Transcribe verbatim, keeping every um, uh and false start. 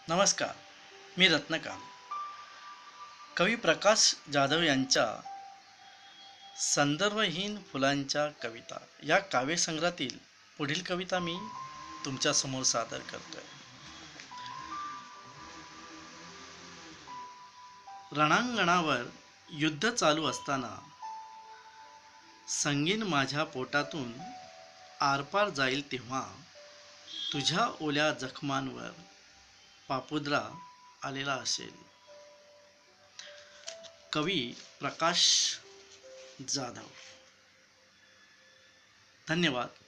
नमस्कार. मी रत्नकांत. कवी प्रकाश जाधव यांच्या संदर्भहीन फुलांच्या कविता या काव्यसंग्रहातील पुढील कविता मी तुमच्या समोर सादर करतोय. रणांगणावर युद्ध चालू असताना संगीन माझ्या पोटातून आरपार जाईल तेव्हा तुझ्या ओल्या जखमांवर पापुद्रा आलेला असेल. कवी प्रकाश जाधव. धन्यवाद.